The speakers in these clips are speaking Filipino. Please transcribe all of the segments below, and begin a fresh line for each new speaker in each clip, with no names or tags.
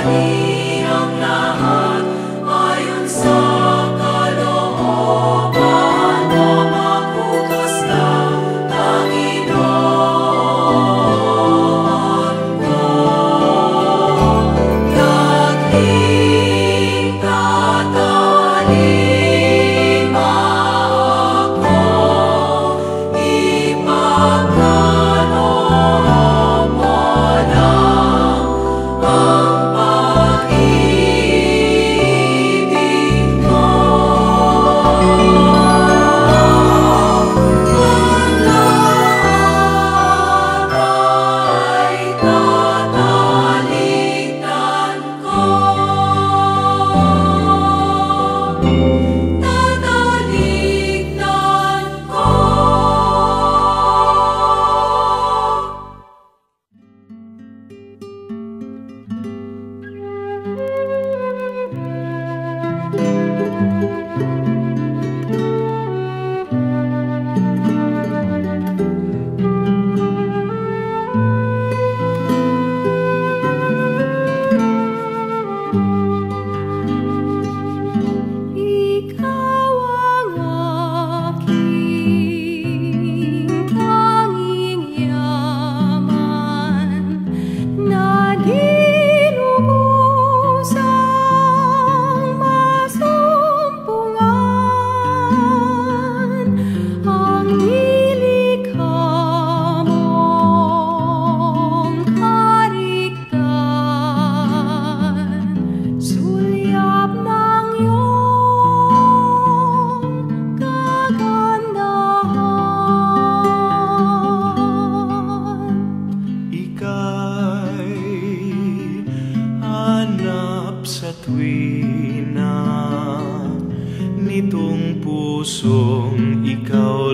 pusong ikaw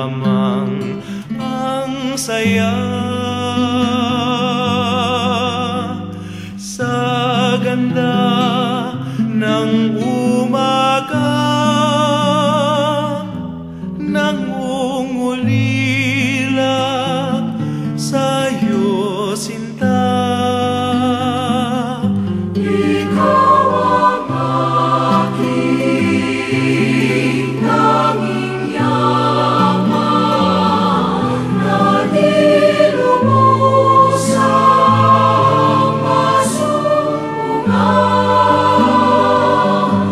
lamang ang saya. Sa ganda ng umaga, nangungulila sa'yo sinta. Ikaw ang aking tanging yaman na nilubos ang masuungan.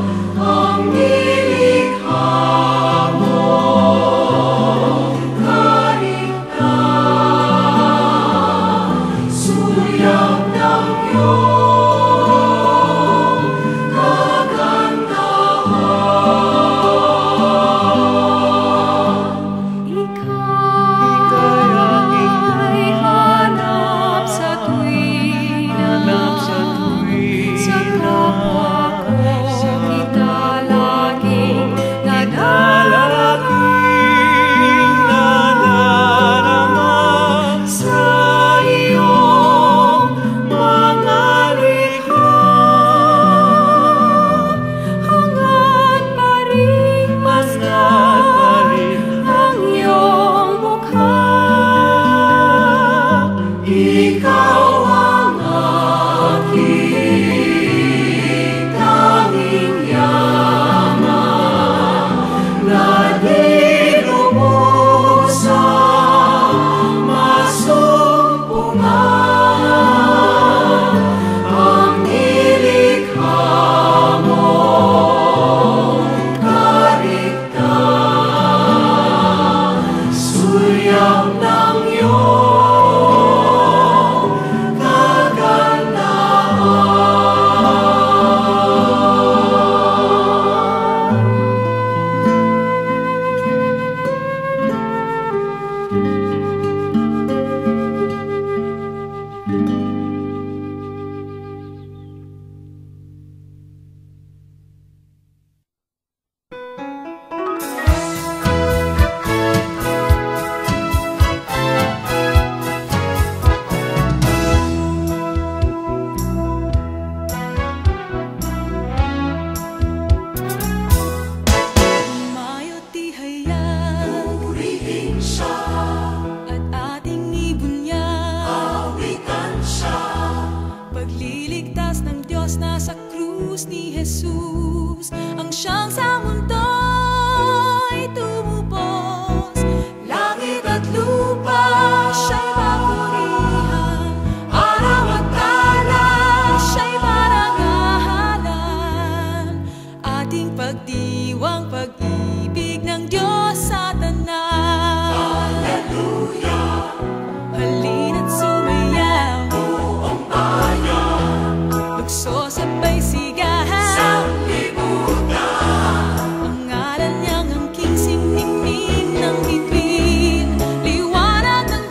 Diyos na sa krus ni Jesus, ang siyang sa mundo'y tumubos.
Langit at lupa
Siya'y papurihan,
araw at tala
siya'y parangalan. Ating pagdiwang pag-ibig ng Diyos sa tanan.
Hallelujah,
Halina't sumayaw,
buong bayan
lukso sabay sigahan.
sa libutan.
Ang ngalan niyang angking siningning ng bituin. Liwanag ng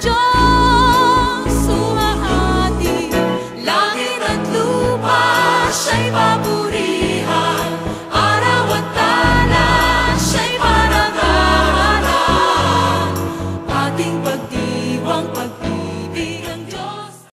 Diyos sumahati.
Langit at lupa siya'y pabuhay.